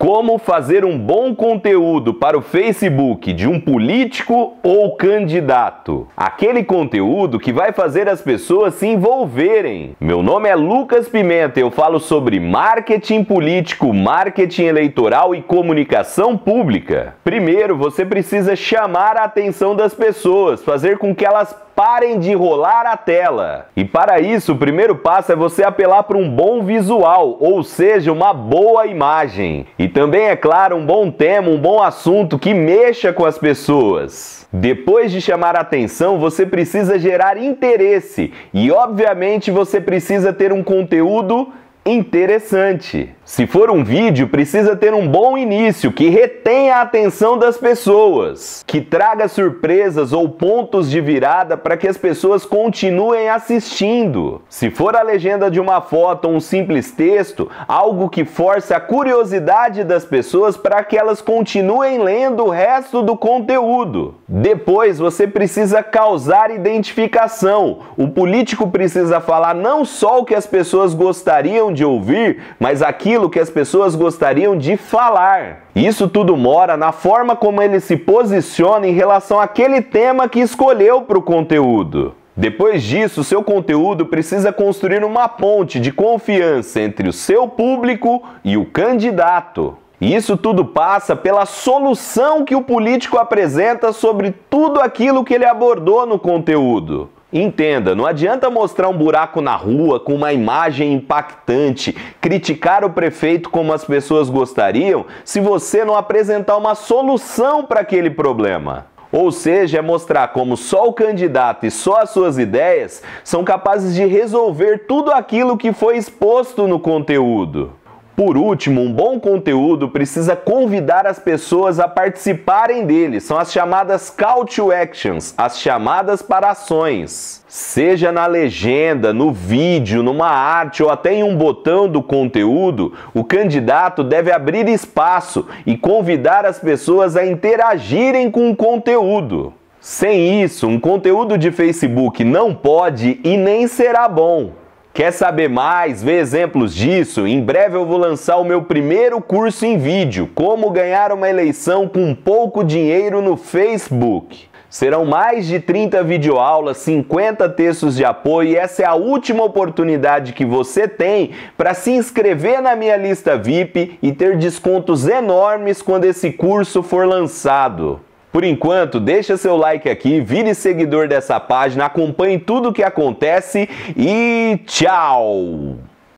Como fazer um bom conteúdo para o Facebook de um político ou candidato? Aquele conteúdo que vai fazer as pessoas se envolverem. Meu nome é Lucas Pimenta, eu falo sobre marketing político, marketing eleitoral e comunicação pública. Primeiro, você precisa chamar a atenção das pessoas, fazer com que elas parem de rolar a tela. E para isso, o primeiro passo é você apelar para um bom visual, ou seja, uma boa imagem. E também, é claro, um bom tema, um bom assunto que mexa com as pessoas. Depois de chamar a atenção, você precisa gerar interesse e, obviamente, você precisa ter um conteúdo interessante. Se for um vídeo, precisa ter um bom início, que retenha a atenção das pessoas, que traga surpresas ou pontos de virada para que as pessoas continuem assistindo. Se for a legenda de uma foto ou um simples texto, algo que force a curiosidade das pessoas para que elas continuem lendo o resto do conteúdo. Depois, você precisa causar identificação. O político precisa falar não só o que as pessoas gostariam de ouvir, mas aquilo que as pessoas gostariam de falar. Isso tudo mora na forma como ele se posiciona em relação àquele tema que escolheu para o conteúdo. Depois disso, seu conteúdo precisa construir uma ponte de confiança entre o seu público e o candidato. E isso tudo passa pela solução que o político apresenta sobre tudo aquilo que ele abordou no conteúdo. Entenda, não adianta mostrar um buraco na rua com uma imagem impactante, criticar o prefeito como as pessoas gostariam, se você não apresentar uma solução para aquele problema. Ou seja, é mostrar como só o candidato e só as suas ideias são capazes de resolver tudo aquilo que foi exposto no conteúdo. Por último, um bom conteúdo precisa convidar as pessoas a participarem dele. São as chamadas call to actions, as chamadas para ações. Seja na legenda, no vídeo, numa arte ou até em um botão do conteúdo, o candidato deve abrir espaço e convidar as pessoas a interagirem com o conteúdo. Sem isso, um conteúdo de Facebook não pode e nem será bom. Quer saber mais, ver exemplos disso? Em breve eu vou lançar o meu primeiro curso em vídeo, Como Ganhar uma Eleição com Pouco Dinheiro no Facebook. Serão mais de 30 videoaulas, 50 textos de apoio e essa é a última oportunidade que você tem para se inscrever na minha lista VIP e ter descontos enormes quando esse curso for lançado. Por enquanto, deixa seu like aqui, vire seguidor dessa página, acompanhe tudo o que acontece e tchau!